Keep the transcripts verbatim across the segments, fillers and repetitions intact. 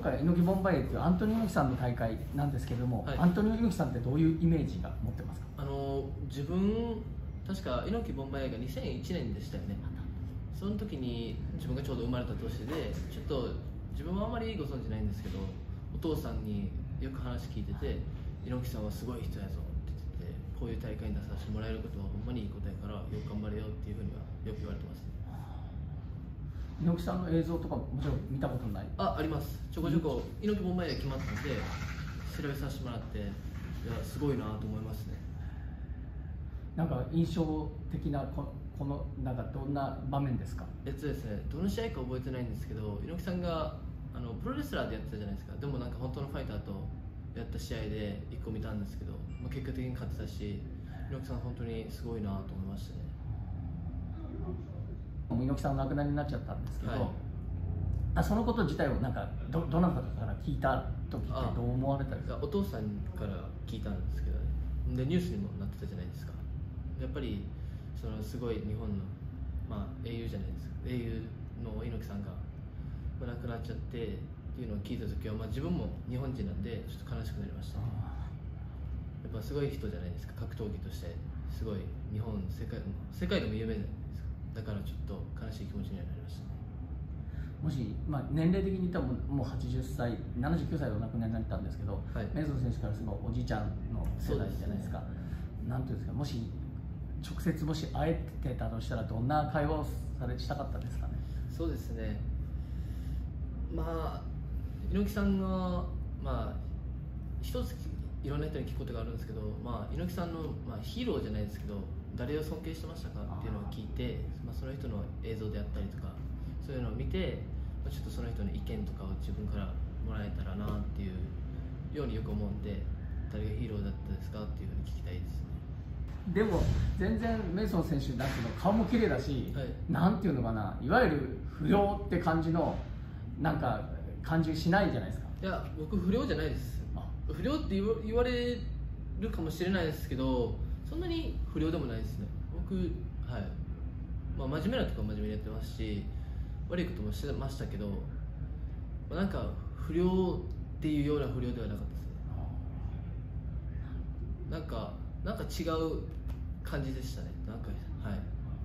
回猪木ボンバイエっていうアントニオ猪木さんの大会なんですけれども、はい、アントニオ猪木さんってどういうイメージが持ってますか？ あの自分確か猪木ボンバイエがにせんいちねんでしたよね。その時に自分がちょうど生まれた年で、ちょっと自分はあまりご存じないんですけど、お父さんによく話聞いてて、猪木さんはすごい人やぞって言ってて、こういう大会に出させてもらえることはほんまにいいことやからよく頑張れよっていうふうにはよく言われてます。 猪木さんの映像とかももちろん見たことない？ あ、あります。ちょこちょこ猪木ボンバイエ決まったんで調べさせてもらって、いやすごいなと思いますね。 なんか印象的なここのなんかどんな場面ですか？ えっとですね、どの試合か覚えてないんですけど、猪木さんがあのプロレスラーでやってたじゃないですか。でもなんか本当のファイターとやった試合でいっこ見たんですけど、まあ、結果的に勝ってたし、猪木さん本当にすごいなと思いましたね。 猪木さんお亡くなりになっちゃったんですけど、はい、あそのこと自体をなんか ど, どなたかから聞いた時ってどう思われたんですか？ お父さんから聞いたんですけどね。でニュースにもなってたじゃないですか。やっぱりそのすごい日本の、まあ、英雄じゃないですか。英雄の猪木さんが亡くなっちゃってっていうのを聞いた時は、まあ、自分も日本人なんでちょっと悲しくなりました、ね。やっぱすごい人じゃないですか。格闘技としてすごい日本世界世界でも有名じゃないですか。だからちょっと悲しい気持ちにはなりましたね。 もし、まあ、年齢的に言ったらもうはちじゅっさいななじゅうきゅうさいでお亡くなりになったんですけど、はい、メイソン選手からすればおじいちゃんの世代じゃないですか。なんていうんですか、もし直接もし会えてたとしたらどんな会話をされしたかったですかね？ そうですね、まあ猪木さんがまあ一ついろんな人に聞くことがあるんですけど、まあ、猪木さんの、まあ、ヒーローじゃないですけど誰を尊敬してましたかっていうのを聞いて、まあ、その人の映像であったりとかそういうのを見て、まあ、ちょっとその人の意見とかを自分からもらえたらなっていうようによく思うんで、誰がヒーローだったですかっていうふうに聞きたいですね。 でも全然メイソン選手なんていうの顔も綺麗だし、はい、なんていうのかな、いわゆる不良って感じのなんか感じしないじゃないですか。 いや僕不良じゃないです。不良って言わ、言われるかもしれないですけど、そんなに不良でもないですね。僕、はい、まあ、真面目なとこは真面目にやってますし、悪いこともしてましたけど、まあ、なんか不良っていうような不良ではなかったですね。なんかなんか違う感じでしたね。なんかはい。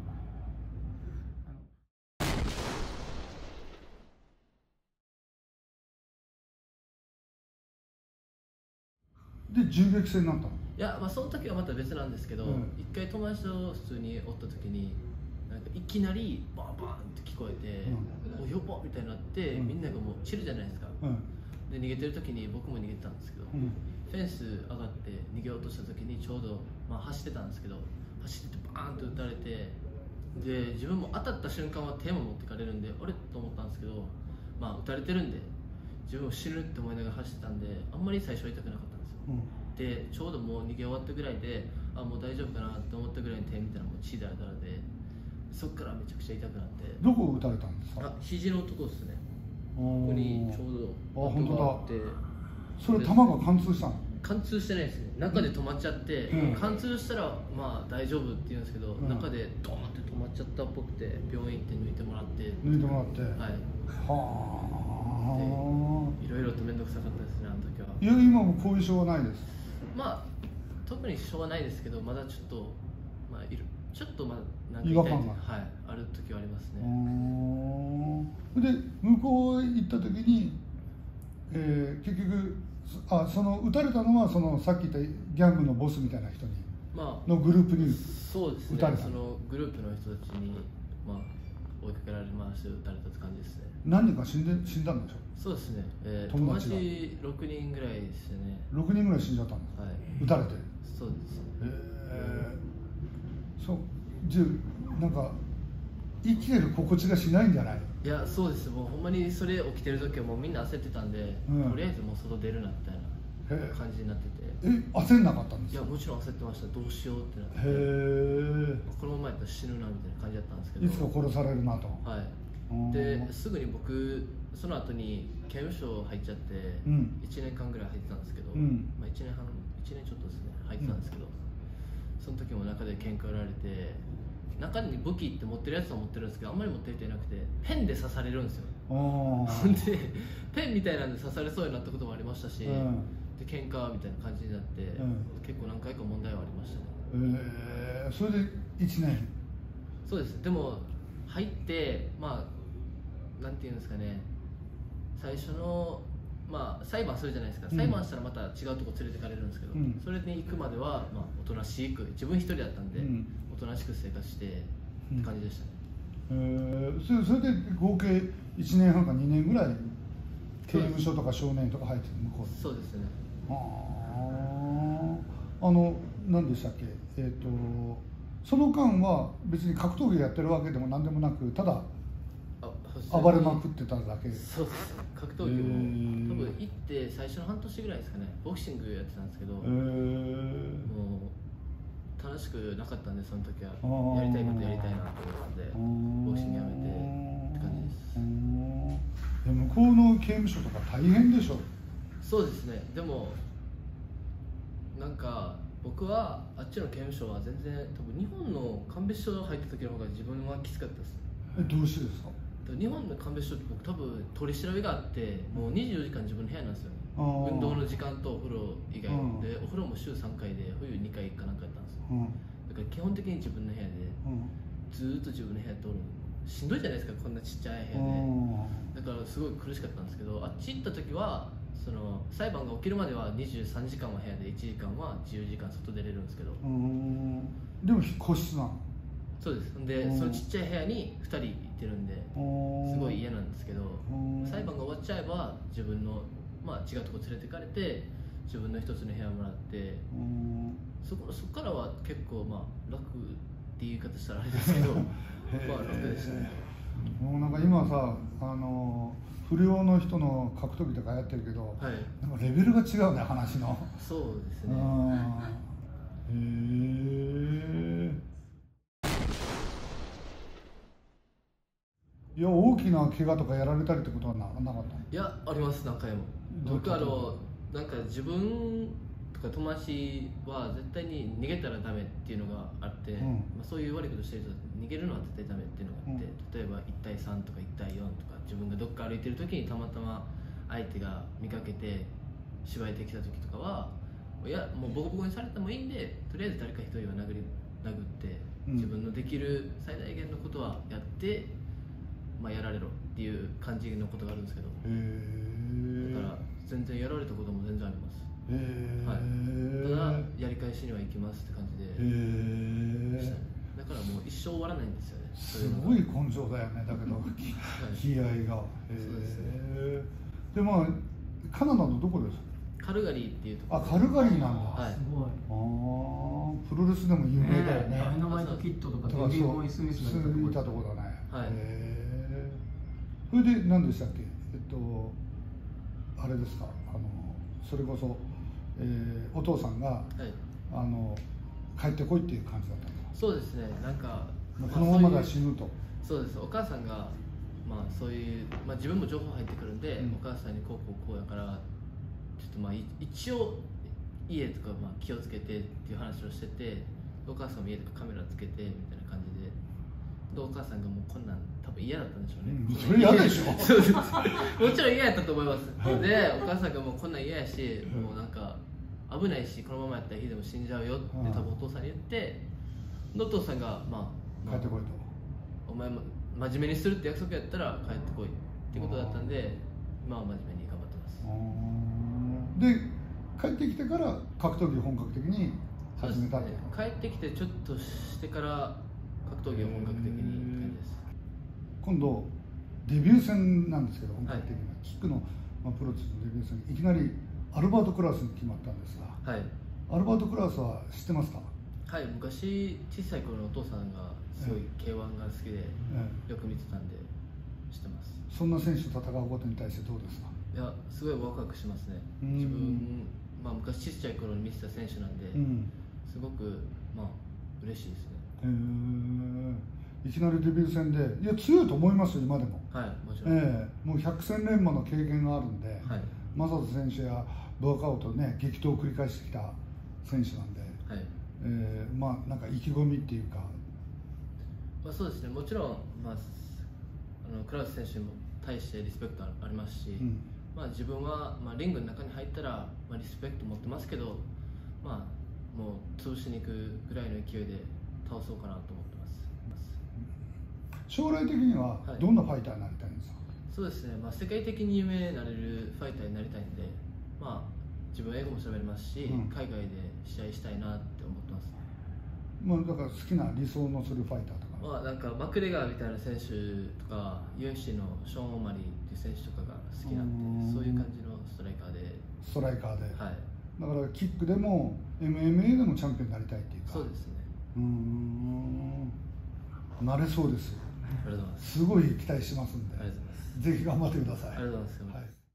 で銃撃戦になったの？ いや、まあ、その時はまた別なんですけど、うん、一回友達と普通におった時になんかいきなりバンバンって聞こえて、うん、おやばみたいになって、うん、みんながもう散るじゃないですか、うん、で逃げてる時に僕も逃げてたんですけど、うん、フェンス上がって逃げようとした時にちょうど、まあ、走ってたんですけど走っててバーンと撃たれて、で自分も当たった瞬間は手も持ってかれるんであれと思ったんですけど、まあ、撃たれてるんで自分も死ぬって思いながら走ってたんであんまり最初は痛くなかったんですよ、うん、でちょうどもう逃げ終わったぐらいであもう大丈夫かなって思ったぐらいに手見たらもう血だらだらで、そっからめちゃくちゃ痛くなって。 どこを撃たれたんですか？ あ肘のとこですね。ここにちょうどあ本当だ。それ弾が貫通したの？ 貫通してないですね。中で止まっちゃって、うん、貫通したらまあ大丈夫って言うんですけど、うん、中でドーンって止まっちゃったっぽくて病院行って抜いてもらって抜いてもらってはいはあいろいろと面倒くさかったですね、あの時は。 いや今も後遺症はないです。 まあ特に支障はないですけど、まだちょっとまあいるちょっとまあなんか違和感がはいある時はありますね。 で向こう行った時に、えー、結局あその撃たれたのはそのさっき言ったギャングのボスみたいな人に、まあ、のグループにそうですね、撃たれた。そのグループの人たちに、まあ、追いかけられまして撃たれたって感じですね。 何人か死んで死んだんでしょ？ そうですね、えー、友達ろくにんぐらいですね。 ろくにんぐらい死んじゃったんです、はい、撃たれて。 そうです。 えー、そうじゃあなんか生きてる心地がしないんじゃない？ いやそうです。もうほんまにそれ起きてる時はもうみんな焦ってたんで、うん、とりあえずもう外出るなみたいな感じになってて。 え焦んなかったんですか？ いやもちろん焦ってました。どうしようってなって、へえこのままやったら死ぬなみたいな感じだったんですけど、 いつか殺されるなと。 はい。ですぐに僕その後に刑務所入っちゃって、うん、いちねんかんぐらい入ってたんですけど、うん、まあいちねんはんいちねんちょっとですね入ってたんですけど、うん、その時も中で喧嘩売られて、中に武器って持ってるやつは持ってるんですけどあんまり持ってる人いなくて、ペンで刺されるんですよ。 ほんでペンみたいなんで刺されそうになったこともありましたし、うん、で喧嘩みたいな感じになって、うん、結構何回か問題はありましたね。 えー、それでいちねん。 そうです。でも入ってまあなんていうんですかね、最初のまあ裁判するじゃないですか、うん、裁判したらまた違うとこ連れてかれるんですけど、うん、それに行くまではまあおとなしく、自分一人だったんで、うん、おとなしく生活してって感じでしたね。 うん、えー、それ、それで合計いちねんはんかにねんぐらい刑務所とか少年とか入ってる向こうで。 そうですね。 ああの何でしたっけ、えーとその間は別に格闘技やってるわけでも何でもなく、ただ暴れまくってただけ。 そうです。格闘技も多分行って最初の半年ぐらいですかね、ボクシングやってたんですけど、もう楽しくなかったんで、その時はやりたいことやりたいなと思ったんでボクシングやめてって感じです。 向こうの刑務所とか大変でしょ。 そうですね。でもなんか僕はあっちの刑務所は全然、多分日本の鑑別所入った時の方が自分はきつかったです。 え、どうしてですか。 日本の鑑別所って僕多分取り調べがあって、もうにじゅうよじかん自分の部屋なんですよね。運動の時間とお風呂以外で、お風呂も週さんかいで冬にかいかなんかやったんですよ。だから基本的に自分の部屋でずっと自分の部屋通るのしんどいじゃないですか、こんなちっちゃい部屋で。だからすごい苦しかったんですけど、あっち行った時はその裁判が起きるまではにじゅうさんじかんは部屋でいちじかんは自由時間外出れるんですけど。 うん、でも個室なの。 そうです。でそのちっちゃい部屋にふたりいてるんですごい嫌なんですけど、裁判が終わっちゃえば自分の、まあ、違うとこ連れてかれて自分の一つの部屋もらって、そこそこからは結構まあ楽っていう言い方したらあれですけどまあ楽でしたね。 もうなんか今さ、あの不良の人の格闘技とかやってるけど、はい、なんかレベルが違うね、話の。 そうですね。 へえ。いや、大きな怪我とかやられたりってことは な, なかったの？ いや、あります、何回も。僕あのなんか自分とか友達は絶対に逃げたらダメっていうのがあって、うん、まあ、そういう悪いことしてる人は逃げるのは絶対ダメっていうのがあって、うん、例えばいったいさんとかいったいよんとか、自分がどっか歩いてる時にたまたま相手が見かけて芝居できた時とかは、いやもうボコボコにされてもいいんで、とりあえず誰か一人は殴り殴って自分のできる最大限のことはやって、まあ、やられろっていう感じのことがあるんですけど、だから全然やられたことも全然あります。はい、ただやり返しには行きますって感じでしたね。だからもう一生終わらないんですよね。 すごい根性だよね。だけど、はい、気合が。そうですね。でまあカナダのどこですか？ カルガリーっていうところ。 あ、カルガリーなんだ。 はい。すごい。 ああ、プロレスでも有名だよね。 ダイナマイトキッドとかデビー・ボーイ・スミスがいたところだね。はい。それで何でしたっけ？えっとあれですか。あのそれこそ、えー、お父さんが、はい、あの帰ってこいっていう感じだったんですか？ そうですね。なんかこのままが死ぬと。 そうです。お母さんがまあそういう、まあ、自分も情報入ってくるんで、うん、お母さんにこうこうこうやからちょっとまあ一応家とかまあ気をつけてっていう話をしてて、お母さんも家とかカメラつけてみたいな感じで、でお母さんがもうこんなん多分嫌だったんでしょうね。 うん、それ嫌でしょ。 そうです。もちろん嫌やったと思います。でお母さんがもうこんなん嫌やし、もうなんか危ないしこのままやったら火でも死んじゃうよって多分お父さんに言って、お父さんがまあ、 帰ってこいと、 お前も真面目にするって約束やったら帰ってこいってことだったんで、今は真面目に頑張ってます。 で帰ってきてから格闘技を本格的に始めたって、ね、 帰ってきてちょっとしてから格闘技を本格的にって感じです。 今度デビュー戦なんですけど、本格的な、はい、キックの、まあ、プロとしてのデビュー戦、いきなりアルバートクラスに決まったんですが、はい、アルバートクラスは知ってますか？ はい、昔小さい頃のお父さんがすごい ケーワン が好きで、よく見てたんで知ってます。 そんな選手と戦うことに対してどうですか？ いや、すごいワクワクしますね。自分、まあ、昔小さい頃に見てた選手なんで、うん、すごくまあ嬉しいですね。へー、いきなりデビュー戦で、いや強いと思いますよ今でも。 はい、もちろん。 えー、もう百戦錬磨の経験があるんで、はい、マサト選手やブアカウとね激闘を繰り返してきた選手なんで、はい、えー、まあなんか意気込みっていうか。 まあそうですね、もちろん、まあ、あのクラウス選手も対してリスペクトありますし、うん、まあ、自分は、まあ、リングの中に入ったら、まあ、リスペクト持ってますけど、まあ、もう潰しに行くぐらいの勢いで倒そうかなと思ってます。 将来的にはどんなファイターになりたいんですか？はい、 そうですね、まあ、世界的に有名になれるファイターになりたいんで、まあ、自分英語も喋れますし、うん、海外で試合したいなって思ってます。 まあ、だから好きな理想のするファイターとか、 まあ、なんかマクレガーみたいな選手とか ユーエフシー のショーン・オマリーっていう選手とかが好きなんで、そういう感じのストライカーでストライカーで、 はい、 だからキックでも エムエムエー でもチャンピオンになりたいっていうか。 そうですね。 うーん、なれそうです。 ありがとうございます。 すごい期待してますんで、 ありがとうございます。 ぜひ頑張ってください。 ありがとうございます。 はい。